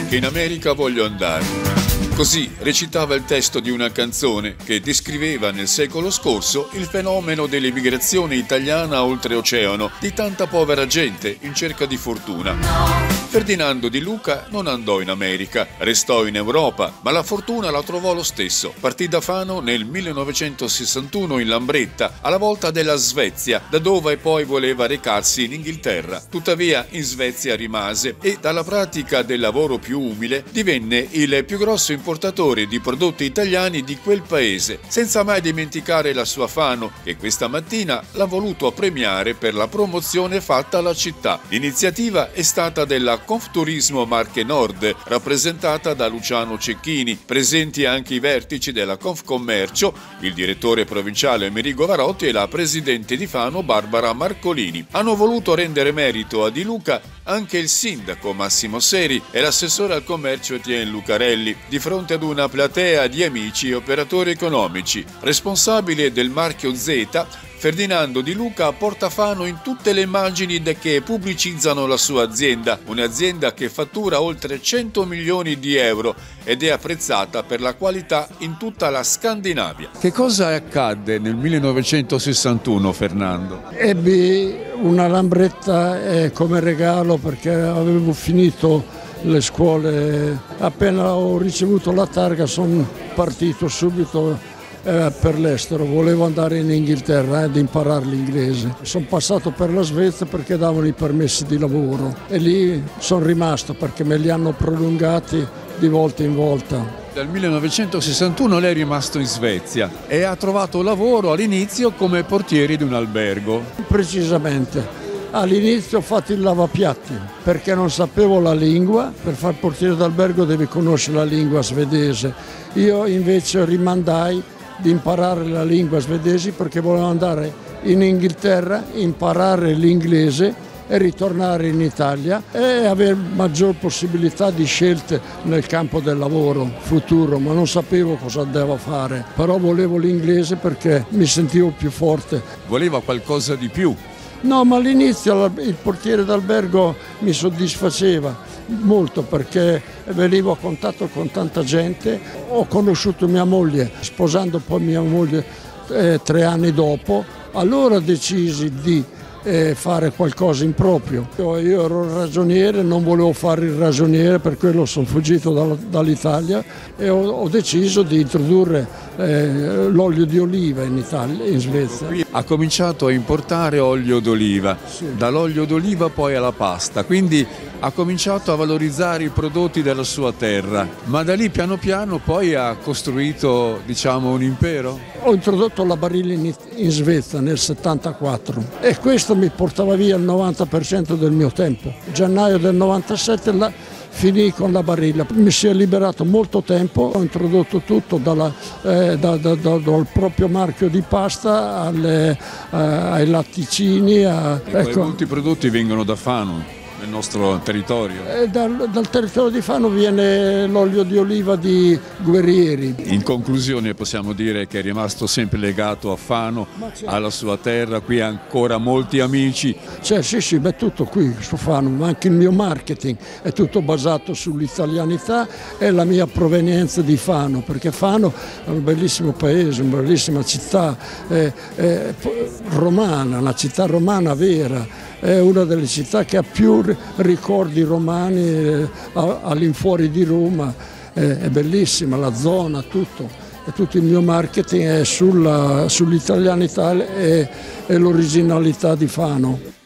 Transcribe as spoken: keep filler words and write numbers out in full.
che in America voglio andare. Così recitava il testo di una canzone che descriveva nel secolo scorso il fenomeno dell'emigrazione italiana oltreoceano di tanta povera gente in cerca di fortuna. Ferdinando Di Luca non andò in America, restò in Europa, ma la fortuna la trovò lo stesso. Partì da Fano nel millenovecentosessantuno in Lambretta, alla volta della Svezia, da dove poi voleva recarsi in Inghilterra. Tuttavia in Svezia rimase e dalla pratica del lavoro più umile divenne il più grosso importatore di prodotti italiani di quel paese, senza mai dimenticare la sua Fano, che questa mattina l'ha voluto premiare per la promozione fatta alla città. L'iniziativa è stata della Confturismo Marche Nord, rappresentata da Luciano Cecchini, presenti anche i vertici della Confcommercio, il direttore provinciale Amerigo Varotti e la presidente di Fano Barbara Marcolini. Hanno voluto rendere merito a Di Luca anche il sindaco Massimo Seri e l'assessore al commercio Etienne Lucarelli, di fronte ad una platea di amici e operatori economici. Responsabile del marchio Z, Ferdinando Di Luca porta Fano in tutte le immagini che pubblicizzano la sua azienda, un'azienda che fattura oltre cento milioni di euro ed è apprezzata per la qualità in tutta la Scandinavia. Che cosa accadde nel millenovecentosessantuno, Fernando? Ebbi una Lambretta eh, come regalo perché avevo finito le scuole. Appena ho ricevuto la targa sono partito subito Eh, per l'estero, volevo andare in Inghilterra ad eh, imparare l'inglese. Sono passato per la Svezia perché davano i permessi di lavoro e lì sono rimasto perché me li hanno prolungati di volta in volta. Dal millenovecentosessantuno lei è rimasto in Svezia e ha trovato lavoro all'inizio come portiere di un albergo. Precisamente. All'inizio ho fatto il lavapiatti perché non sapevo la lingua. Per far portiere d'albergo devi conoscere la lingua svedese. Io invece rimandai di imparare la lingua svedese perché volevo andare in Inghilterra, imparare l'inglese e ritornare in Italia e avere maggior possibilità di scelte nel campo del lavoro futuro, ma non sapevo cosa andavo a fare, però volevo l'inglese perché mi sentivo più forte. Voleva qualcosa di più? No, ma all'inizio il portiere d'albergo mi soddisfaceva molto perché venivo a contatto con tanta gente. Ho conosciuto mia moglie, sposando poi mia moglie eh, tre anni dopo, allora decisi di eh, fare qualcosa in proprio. Io, io ero ragioniere, non volevo fare il ragioniere, per quello sono fuggito dal, dall'Italia e ho, ho deciso di introdurre eh, l'olio di oliva in Italia, in Svezia. Ha cominciato a importare olio d'oliva, sì. Dall'olio d'oliva poi alla pasta, quindi ha cominciato a valorizzare i prodotti della sua terra, ma da lì piano piano poi ha costruito, diciamo, un impero? Ho introdotto la barilla in, in Svezia nel settantaquattro e questo mi portava via il novanta per cento del mio tempo. Gennaio del novantasette la, finì con la barilla, mi si è liberato molto tempo, ho introdotto tutto dalla, eh, da, da, da, dal proprio marchio di pasta alle, eh, ai latticini. A, ecco. Molti prodotti vengono da Fano. Nel nostro territorio? Eh, dal, dal territorio di Fano viene l'olio di oliva di Guerrieri. In conclusione possiamo dire che è rimasto sempre legato a Fano, alla sua terra, qui ha ancora molti amici. Cioè, sì, sì, beh, tutto qui su Fano, ma anche il mio marketing è tutto basato sull'italianità e la mia provenienza di Fano, perché Fano è un bellissimo paese, una bellissima città è, è romana, una città romana vera. È una delle città che ha più ricordi romani eh, all'infuori di Roma, eh, è bellissima la zona, tutto, e tutto il mio marketing è sulla, sull'italianità e, e l'originalità di Fano.